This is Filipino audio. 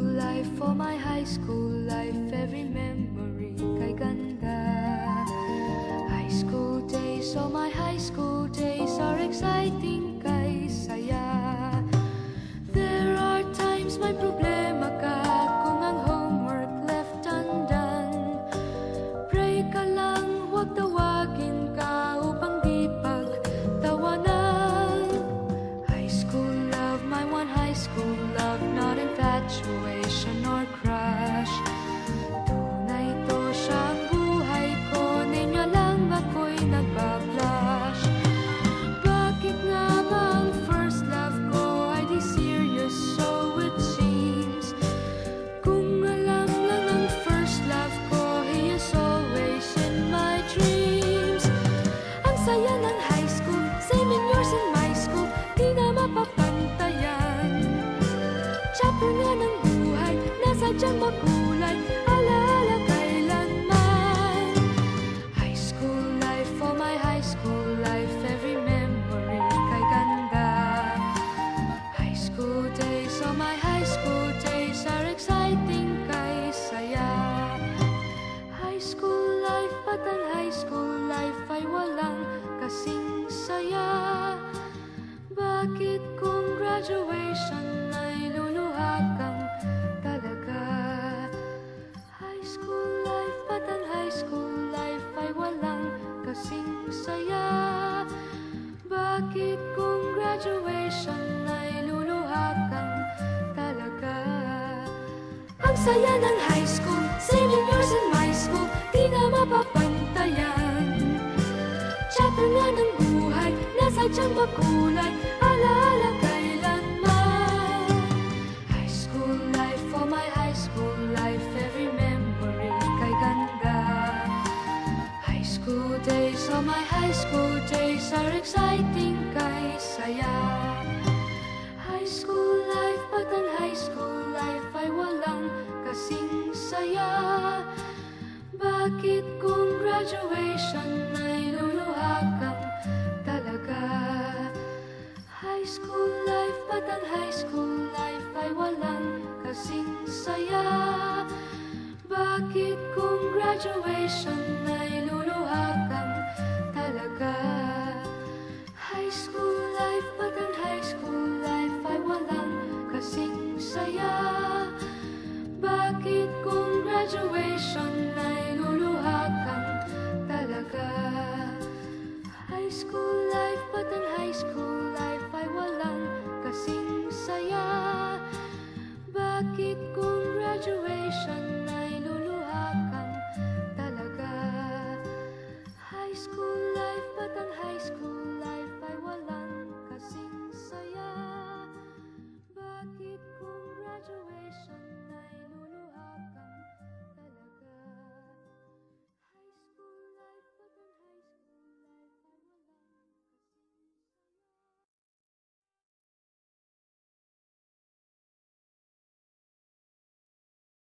life, for my high school life, every memory kay ganda. High school days, oh my high school days are exciting kay saya. There are times may problema ka kung ang homework left undone. Pray ka lang, huwag tawagin ka upang di pagtawanan. High school love, my one high school love, not infatuation or crush. Tunay to siyang buhay ko, niya lang ako'y nagbablush. Bakit nga ba ang first love ko ay di serious, so it seems? Kung alam lang ang first love ko, he is always in my dreams. Ang saya ng high school, same in yours in my school, di na mapapantayan. Chapter nga ng buhay, nasadyang makulay, alaala kailanman. High school life, for my high school life, every memory kay ganda. High school days, oh my high school days are exciting kay saya. High school life, at ang high school life ay walang kasing saya. Bakit kung graduation ay luluha kang talaga? High school life, at ang high school life ay walang kasing saya. Bakit kung graduation ay luluha kang talaga? Ang saya ng high school, same in yours in my school, di na mapapantayan. Chapter nga ng buhay, nasadyang makulay, alaala kailanman. High school life, for my high school life, every memory kay ganda. High school days, oh my high school days are exciting kay saya. High school life, at ang high school life ay walang kasing saya. Bakit kung graduation ay luluha kang talaga? High school life, at ang high school life ay walang kasing saya. Bakit kung graduation ay luluha kang talaga? High school life, at ang high school life ay walang kasing saya.